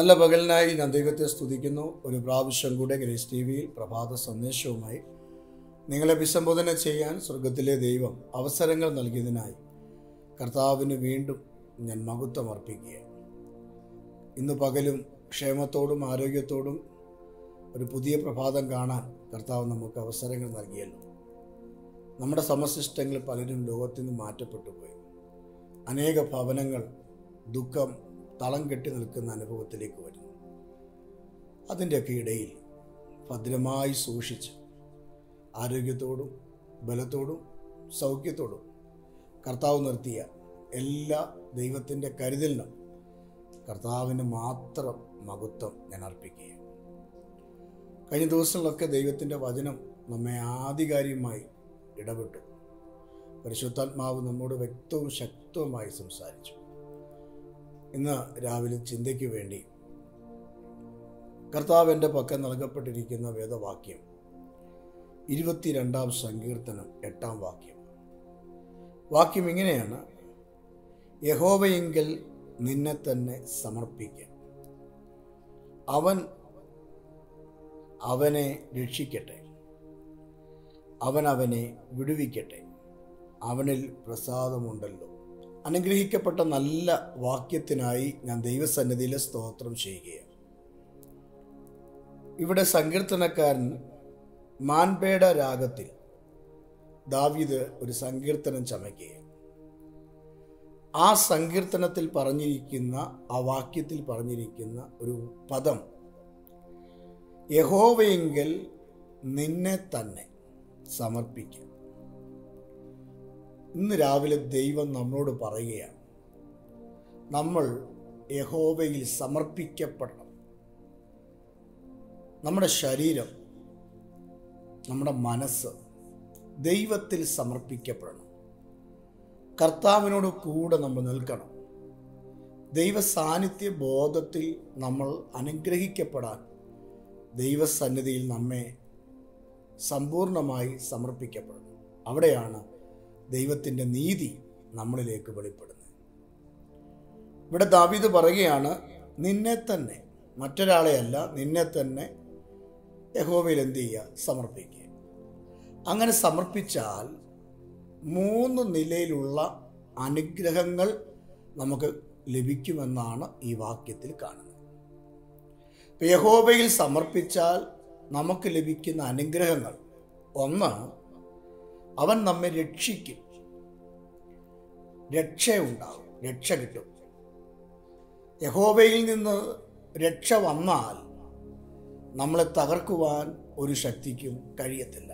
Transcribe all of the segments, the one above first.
നല്ല പകലിനായി ഞാൻ ദൈവത്തെ സ്തുതിക്കുന്നു. ഒരു പ്രാവശ്യം കൂടെ ഗ്രേസ് ടി വിയിൽ പ്രഭാത സന്ദേശവുമായി നിങ്ങളെ അഭിസംബോധന ചെയ്യാൻ സ്വർഗത്തിലെ ദൈവം അവസരങ്ങൾ നൽകിയതിനായി കർത്താവിന് വീണ്ടും ഞാൻ മഹത്വം അർപ്പിക്കുകയാണ്. ഇന്ന് പകലും ക്ഷേമത്തോടും ആരോഗ്യത്തോടും ഒരു പുതിയ പ്രഭാതം കാണാൻ കർത്താവ് നമുക്ക് അവസരങ്ങൾ നൽകിയല്ലോ. നമ്മുടെ സമശിഷ്ടങ്ങൾ പലരും ലോകത്തിൽ നിന്ന് മാറ്റപ്പെട്ടു പോയി. അനേക ഭവനങ്ങൾ ദുഃഖം തളം കെട്ടി നിൽക്കുന്ന അനുഭവത്തിലേക്ക് വരുന്നു. അതിൻ്റെയൊക്കെ ഇടയിൽ ഭദ്രമായി സൂക്ഷിച്ച് ആരോഗ്യത്തോടും ബലത്തോടും സൗഖ്യത്തോടും കർത്താവ് നിർത്തിയ എല്ലാ ദൈവത്തിൻ്റെ കരുതലിനും കർത്താവിന് മാത്രം മഹത്വം ഞാൻ അർപ്പിക്കുകയാണ്. കഴിഞ്ഞ ദിവസങ്ങളിലൊക്കെ ദൈവത്തിൻ്റെ വചനം നമ്മെ ആധികാരികമായി ഇടപെട്ടു. പരിശുദ്ധാത്മാവ് നമ്മോട് വ്യക്തവും ശക്തവുമായി സംസാരിച്ചു. ഇന്ന് രാവിലെ ചിന്തയ്ക്ക് വേണ്ടി കർത്താവിൻ്റെ പക്കൽ നൽകപ്പെട്ടിരിക്കുന്ന വേദവാക്യം 22 സങ്കീർത്തനം 8 വാക്യം. വാക്യം ഇങ്ങനെയാണ്: യഹോവയെങ്കിൽ നിന്നെ തന്നെ സമർപ്പിക്കുക, അവൻ അവനെ രക്ഷിക്കട്ടെ, അവൻ അവനെ വിടുവിക്കട്ടെ, അവനിൽ പ്രസാദമുണ്ടല്ലോ. അനുഗ്രഹിക്കപ്പെട്ട നല്ല വാക്യത്തിനായി ഞാൻ ദൈവസന്നിധിയിൽ സ്തോത്രം ചെയ്യുകയാണ്. ഇവിടെ സങ്കീർത്തനക്കാരൻ മാൻപേട രാഗത്തിൽ ദാവീദ് ഒരു സങ്കീർത്തനം ചമയ്ക്കുകയാണ്. ആ സങ്കീർത്തനത്തിൽ പറഞ്ഞിരിക്കുന്ന, ആ വാക്യത്തിൽ പറഞ്ഞിരിക്കുന്ന ഒരു പദം യഹോവയെങ്കിൽ നിന്നെ തന്നെ സമർപ്പിക്കുക. ഇന്ന് രാവിലെ ദൈവം നമ്മളോട് പറയുകയാണ്, നമ്മൾ യഹോവയിൽ സമർപ്പിക്കപ്പെടണം. നമ്മുടെ ശരീരം, നമ്മുടെ മനസ്സ് ദൈവത്തിൽ സമർപ്പിക്കപ്പെടണം. കർത്താവിനോട് കൂടെ നമ്മൾ നിൽക്കണം. ദൈവ സാന്നിധ്യ ബോധത്തിൽ നമ്മൾ അനുഗ്രഹിക്കപ്പെടാൻ ദൈവസന്നിധിയിൽ നമ്മെ സമ്പൂർണമായി സമർപ്പിക്കപ്പെടണം. അവിടെയാണ് ദൈവത്തിൻ്റെ നീതി നമ്മളിലേക്ക് വെളിപ്പെടുന്നത്. ഇവിടെ ദാവീദ് പറയുകയാണ്, നിന്നെ തന്നെ, മറ്റൊരാളെയല്ല, നിന്നെ തന്നെ യഹോവയിൽ എന്ത് ചെയ്യുക? സമർപ്പിക്കുക. അങ്ങനെ സമർപ്പിച്ചാൽ 3 നിലയിലുള്ള അനുഗ്രഹങ്ങൾ നമുക്ക് ലഭിക്കുമെന്നാണ് ഈ വാക്യത്തിൽ കാണുന്നത്. ഇപ്പം യഹോവയിൽ സമർപ്പിച്ചാൽ നമുക്ക് ലഭിക്കുന്ന അനുഗ്രഹങ്ങൾ, ഒന്ന്, അവൻ നമ്മെ രക്ഷിക്കും, രക്ഷയുണ്ടാകും, രക്ഷ കിട്ടും. യഹോവയിൽ നിന്ന് രക്ഷ വന്നാൽ നമ്മളെ തകർക്കുവാൻ ഒരു ശക്തിക്കും കഴിയത്തില്ല.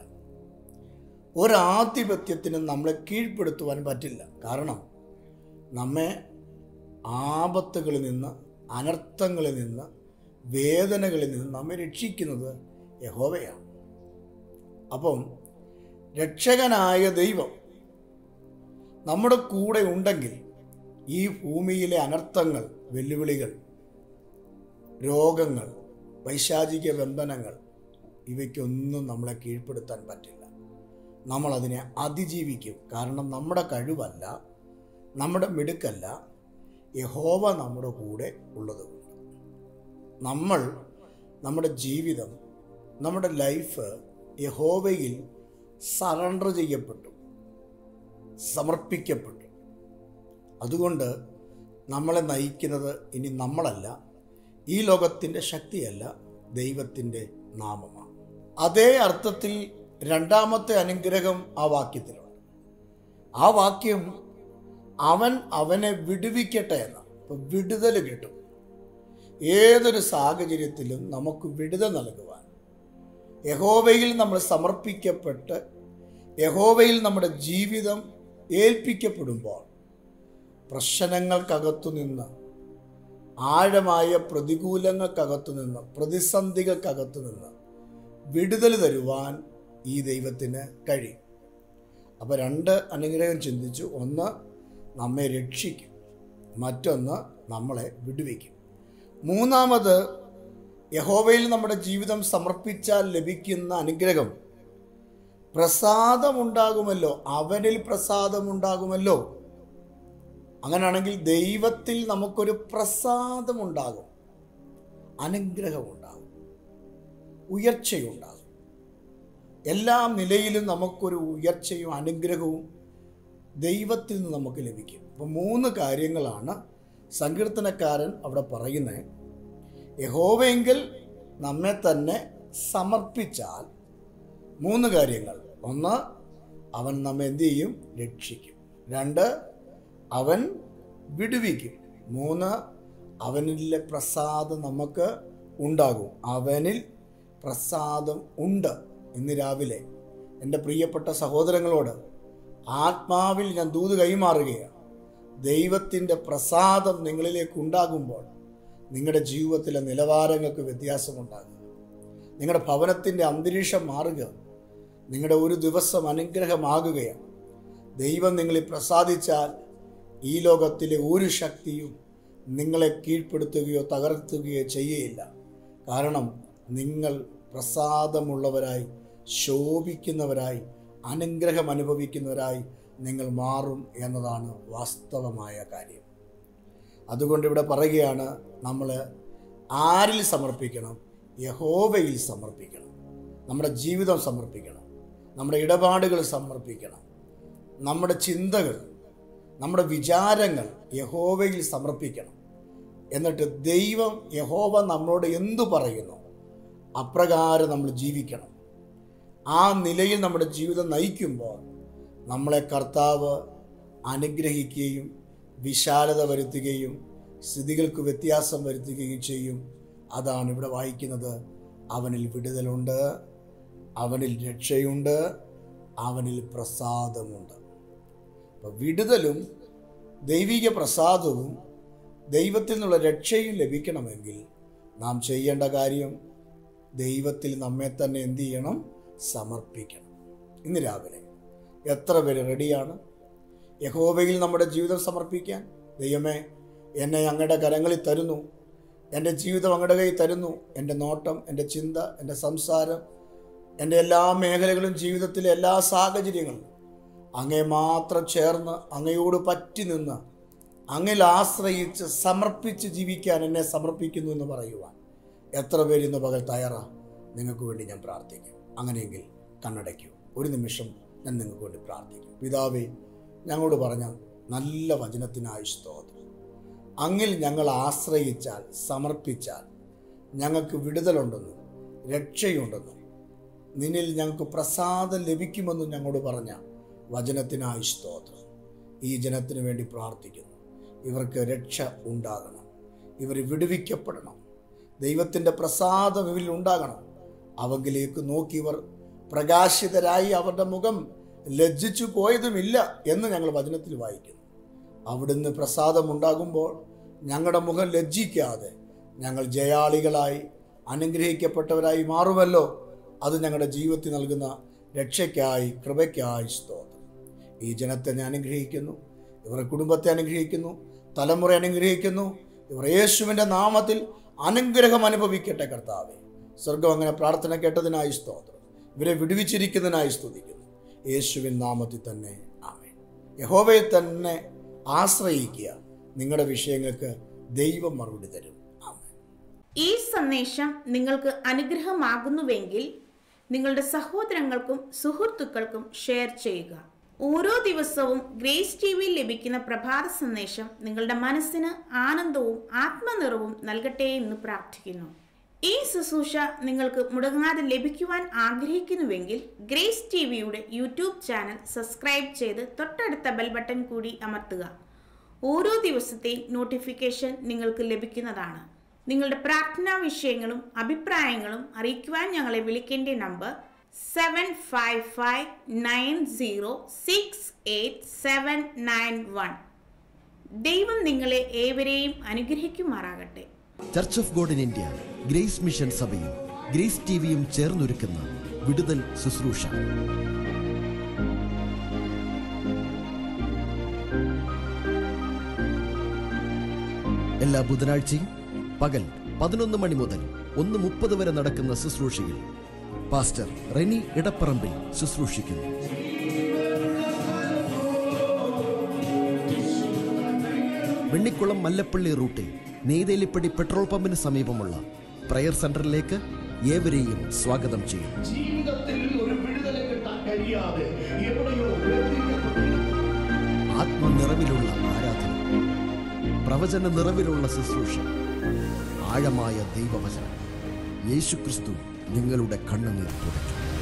ഒരാധിപത്യത്തിനും നമ്മളെ കീഴ്പ്പെടുത്തുവാൻ പറ്റില്ല. കാരണം നമ്മെ ആപത്തുകളിൽ നിന്ന്, അനർത്ഥങ്ങളിൽ നിന്ന്, വേദനകളിൽ നിന്ന് നമ്മെ രക്ഷിക്കുന്നത് യഹോവയാണ്. അപ്പം രക്ഷകനായ ദൈവം നമ്മുടെ കൂടെ ഉണ്ടെങ്കിൽ ഈ ഭൂമിയിലെ അനർത്ഥങ്ങൾ, വെല്ലുവിളികൾ, രോഗങ്ങൾ, പൈശാചിക ബന്ധനങ്ങൾ, ഇവയ്ക്കൊന്നും നമ്മളെ കീഴ്പ്പെടുത്താൻ പറ്റില്ല. നമ്മളതിനെ അതിജീവിക്കും. കാരണം നമ്മുടെ കഴിവല്ല, നമ്മുടെ മിടുക്കല്ല, യഹോവ നമ്മുടെ കൂടെ ഉള്ളതുകൊണ്ട്. നമ്മൾ നമ്മുടെ ജീവിതം, നമ്മുടെ ലൈഫ് യഹോവയിൽ സറണ്ടർ ചെയ്യപ്പെട്ടു, സമർപ്പിക്കപ്പെട്ടു. അതുകൊണ്ട് നമ്മളെ നയിക്കുന്നത് ഇനി നമ്മളല്ല, ഈ ലോകത്തിൻ്റെ ശക്തിയല്ല, ദൈവത്തിൻ്റെ നാമമാണ്. അതേ അർത്ഥത്തിൽ രണ്ടാമത്തെ അനുഗ്രഹം ആ വാക്യത്തിലുണ്ട്. ആ വാക്യം അവൻ അവനെ വിടുവിക്കട്ടെ എന്നാണ്. അപ്പോൾ വിടുതൽ കിട്ടും. ഏതൊരു സാഹചര്യത്തിലും നമുക്ക് വിടുതൽ നൽകുവാൻ യഹോവയിൽ നമ്മൾ സമർപ്പിക്കപ്പെട്ട് യഹോവയിൽ നമ്മുടെ ജീവിതം ഏൽപ്പിക്കപ്പെടുമ്പോൾ പ്രശ്നങ്ങൾക്കകത്തു നിന്ന്, ആഴമായ പ്രതികൂലങ്ങൾക്കകത്തു നിന്ന്, പ്രതിസന്ധികൾക്കകത്തു നിന്ന് വിടുതൽ തരുവാൻ ഈ ദൈവത്തിന് കഴിയും. അപ്പോൾ 2 അനുഗ്രഹം ചിന്തിച്ചു. ഒന്ന്, നമ്മെ രക്ഷിക്കും. മറ്റൊന്ന്, നമ്മളെ വിടുവിക്കും. മൂന്നാമത്, യഹോവയിൽ നമ്മുടെ ജീവിതം സമർപ്പിച്ചാൽ ലഭിക്കുന്ന അനുഗ്രഹം പ്രസാദമുണ്ടാകുമല്ലോ, അവനിൽ പ്രസാദമുണ്ടാകുമല്ലോ. അങ്ങനെയാണെങ്കിൽ ദൈവത്തിൽ നമുക്കൊരു പ്രസാദമുണ്ടാകും. അനുഗ്രഹമുണ്ടാകും, ഉയർച്ചയുണ്ടാകും. എല്ലാ നിലയിലും നമുക്കൊരു ഉയർച്ചയും അനുഗ്രഹവും ദൈവത്തിൽ നിന്ന് നമുക്ക് ലഭിക്കും. അപ്പോൾ 3 കാര്യങ്ങളാണ് സങ്കീർത്തനക്കാരൻ അവിടെ പറയുന്നത്. യഹോവയെങ്കിൽ നമ്മെ തന്നെ സമർപ്പിച്ചാൽ 3 കാര്യങ്ങൾ. 1, അവൻ നമ്മെ എന്ത് ചെയ്യും? രക്ഷിക്കും. 2, അവൻ വിടുവിക്കും. 3, അവനിലെ പ്രസാദം നമുക്ക് ഉണ്ടാകും. അവനിൽ പ്രസാദം ഉണ്ട്. ഇന്ന് രാവിലെ എൻ്റെ പ്രിയപ്പെട്ട സഹോദരങ്ങളോട് ആത്മാവിൽ ഞാൻ ദൂത് കൈമാറുകയാണ്. ദൈവത്തിൻ്റെ പ്രസാദം നിങ്ങളിലേക്ക് ഉണ്ടാകുമ്പോൾ നിങ്ങളുടെ ജീവിതത്തിലെ നിലവാരങ്ങൾക്ക് വ്യത്യാസമുണ്ടാകുക, നിങ്ങളുടെ ഭവനത്തിൻ്റെ അന്തരീക്ഷം മാറുക, നിങ്ങളുടെ ഒരു ദിവസം അനുഗ്രഹമാകുകയാണ്. ദൈവം നിങ്ങളിൽ പ്രസാദിച്ചാൽ ഈ ലോകത്തിലെ ഒരു ശക്തിയും നിങ്ങളെ കീഴ്പ്പെടുത്തുകയോ തകർത്തുകയോ ചെയ്യുകയില്ല. കാരണം നിങ്ങൾ പ്രസാദമുള്ളവരായി, ശോഭിക്കുന്നവരായി, അനുഗ്രഹം അനുഭവിക്കുന്നവരായി നിങ്ങൾ മാറും എന്നതാണ് വാസ്തവമായ കാര്യം. അതുകൊണ്ട് ഇവിടെ പറയുകയാണ്, നമ്മൾ ആരിൽ സമർപ്പിക്കണം? യഹോവയിൽ സമർപ്പിക്കണം. നമ്മുടെ ജീവിതം സമർപ്പിക്കണം, നമ്മുടെ ഇടപാടുകൾ സമർപ്പിക്കണം, നമ്മുടെ ചിന്തകൾ, നമ്മുടെ വിചാരങ്ങൾ യഹോവയിൽ സമർപ്പിക്കണം. എന്നിട്ട് ദൈവം, യഹോവ നമ്മളോട് എന്തു പറയുന്നു അപ്രകാരം നമ്മൾ ജീവിക്കണം. ആ നിലയിൽ നമ്മുടെ ജീവിതം നയിക്കുമ്പോൾ നമ്മളെ കർത്താവ് അനുഗ്രഹിക്കുകയും വിശാലത വരുത്തുകയും സ്ഥിതികൾക്ക് വ്യത്യാസം വരുത്തുകയും ചെയ്യും. അതാണ് ഇവിടെ വായിക്കുന്നത്. അവനിൽ വിടുതലുണ്ട്, അവനിൽ രക്ഷയുണ്ട്, അവനിൽ പ്രസാദമുണ്ട്. അപ്പോൾ വിടുതലും ദൈവിക പ്രസാദവും ദൈവത്തിൽ നിന്നുള്ള രക്ഷയും ലഭിക്കണമെങ്കിൽ നാം ചെയ്യേണ്ട കാര്യം ദൈവത്തിൽ നമ്മെ തന്നെ എന്ത് ചെയ്യണം? സമർപ്പിക്കണം. ഇന്ന് രാവിലെ എത്ര പേര് റെഡിയാണ് യഹോവയിൽ നമ്മുടെ ജീവിതം സമർപ്പിക്കാൻ? ദൈവമേ, എന്നെ അങ്ങയുടെ കരങ്ങളിൽ തരുന്നു, എൻ്റെ ജീവിതം അങ്ങയുടെ കയ്യിൽ തരുന്നു. എൻ്റെ നോട്ടം, എൻ്റെ ചിന്ത, എൻ്റെ സംസാരം, എൻ്റെ എല്ലാ മേഖലകളും, ജീവിതത്തിലെ എല്ലാ സാഹചര്യങ്ങളും അങ്ങേ മാത്രം ചേർന്ന് അങ്ങയോട് പറ്റി നിന്ന് അങ്ങിൽ ആശ്രയിച്ച് സമർപ്പിച്ച് ജീവിക്കാൻ എന്നെ സമർപ്പിക്കുന്നു എന്ന് പറയുവാൻ എത്ര പേര് ഇന്ന് പകൽ തയ്യാറാ? നിങ്ങൾക്ക് വേണ്ടി ഞാൻ പ്രാർത്ഥിക്കും. അങ്ങനെയെങ്കിൽ കണ്ണടയ്ക്കൂ. ഒരു നിമിഷം ഞാൻ നിങ്ങൾക്ക് വേണ്ടി പ്രാർത്ഥിക്കും. പിതാവേ, ഞങ്ങളോട് പറഞ്ഞ നല്ല വചനത്തിനായി സ്തോത്രം. അങ്ങിൽ ഞങ്ങൾ ആശ്രയിച്ചാൽ, സമർപ്പിച്ചാൽ ഞങ്ങൾക്ക് വിടുതലുണ്ടെന്നും രക്ഷയുണ്ടെന്നും നിന്നിൽ ഞങ്ങൾക്ക് പ്രസാദം ലഭിക്കുമെന്നും ഞങ്ങളോട് പറഞ്ഞ വചനത്തിനായി സ്തോത്രം. ഈ ജനത്തിന് വേണ്ടി പ്രാർത്ഥിക്കുന്നു. ഇവർക്ക് രക്ഷ ഉണ്ടാകണം, ഇവർ വിടുവിക്കപ്പെടണം, ദൈവത്തിൻ്റെ പ്രസാദം ഇവരിൽ ഉണ്ടാകണം. അവങ്കിലേക്ക് നോക്കി ഇവർ പ്രകാശിതരായി അവരുടെ മുഖം ലജ്ജിച്ചു പോയതുമില്ല എന്ന് ഞങ്ങൾ വചനത്തിൽ വായിക്കുന്നു. അവിടുന്ന് പ്രസാദമുണ്ടാകുമ്പോൾ ഞങ്ങളുടെ മുഖം ലജ്ജിക്കാതെ ഞങ്ങൾ ജയാളികളായി അനുഗ്രഹിക്കപ്പെട്ടവരായി മാറുമല്ലോ. അത് ഞങ്ങളുടെ ജീവിതത്തിൽ നൽകുന്ന രക്ഷയ്ക്കായി, കൃപയ്ക്കായി സ്തോത്രം. ഈ ജനത്തെ ഞാൻ അനുഗ്രഹിക്കുന്നു, ഇവരുടെ കുടുംബത്തെ അനുഗ്രഹിക്കുന്നു, തലമുറ അനുഗ്രഹിക്കുന്നു. ഇവർ യേശുവിൻ്റെ നാമത്തിൽ അനുഗ്രഹം അനുഭവിക്കട്ടെ. കർത്താവേ, സ്വർഗം അങ്ങനെ പ്രാർത്ഥന കേട്ടതിനായി സ്തോത്രം. ഇവരെ വിടുവിച്ചിരിക്കുന്നതിനായി സ്തുതിക്കുന്നു. യേശുവിൻ നാമത്തിൽ തന്നെ ആമേൻ. യഹോവയെ തന്നെ ആശ്രയിക്കുക. നിങ്ങളുടെ വിഷയങ്ങൾക്ക് ദൈവം മറുപടി തരും. ആമേൻ. ഈ സന്ദേശം നിങ്ങൾക്ക് അനുഗ്രഹമാകുന്നുവെങ്കിൽ നിങ്ങളുടെ സഹോദരങ്ങൾക്കും സുഹൃത്തുക്കൾക്കും ഷെയർ ചെയ്യുക. ഓരോ ദിവസവും ഗ്രേസ് ടിവിയിൽ ലഭിക്കുന്ന പ്രഭാത സന്ദേശം നിങ്ങളുടെ മനസ്സിന് ആനന്ദവും ആത്മനിറവും നൽകട്ടെ എന്ന് പ്രാർത്ഥിക്കുന്നു. ഈ ശുശ്രൂഷ നിങ്ങൾക്ക് മുടങ്ങാതെ ലഭിക്കുവാൻ ആഗ്രഹിക്കുന്നുവെങ്കിൽ ഗ്രേസ് ടിവിയുടെ യൂട്യൂബ് ചാനൽ സബ്സ്ക്രൈബ് ചെയ്ത് തൊട്ടടുത്ത ബെൽ ബട്ടൺ കൂടി അമർത്തുക. ഓരോ ദിവസത്തെയും നോട്ടിഫിക്കേഷൻ നിങ്ങൾക്ക് ലഭിക്കുന്നതാണ്. നിങ്ങളുടെ പ്രാർത്ഥനാ വിഷയങ്ങളും അഭിപ്രായങ്ങളും അറിയിക്കുവാൻ ഞങ്ങളെ വിളിക്കേണ്ട നമ്പർ 7559068791. ദൈവം നിങ്ങളെ ഏവരെയും അനുഗ്രഹിക്കുമാറാകട്ടെ. Church of God in India, grace mission സഭയും ഗ്രേസ് ടിവിയും ചേർന്നൊരുക്കുന്ന വിടുതൽ ശുശ്രൂഷ. എല്ലാ ബുധനാഴ്ചയും പകൽ 11 മണി മുതൽ 1:30 വരെ നടക്കുന്ന ശുശ്രൂഷയിൽ പാസ്റ്റർ റെനി ഇടപ്പറമ്പിൽ ശുശ്രൂഷിക്കുന്നു. വെണ്ണിക്കുളം മല്ലപ്പള്ളി റൂട്ടിൽ നെയ്തേലിപ്പടി പെട്രോൾ പമ്പിന് സമീപമുള്ള പ്രയർ സെന്ററിലേക്ക് ഏവരെയും സ്വാഗതം ചെയ്യുന്നു. ജീവിതത്തിൽ ഒരു വിടുതല കിട്ടാൻ കഴിയാതെ എവിടെയോ ആത്മനിറവിലുള്ള ആരാധന, പ്രവചന നിറവിലുള്ള ശുശ്രൂഷ, ആഴമായ ദൈവവചനം. യേശുക്രിസ്തു നിങ്ങളുടെ കണ്ണുനീർ തുടയ്ക്കും.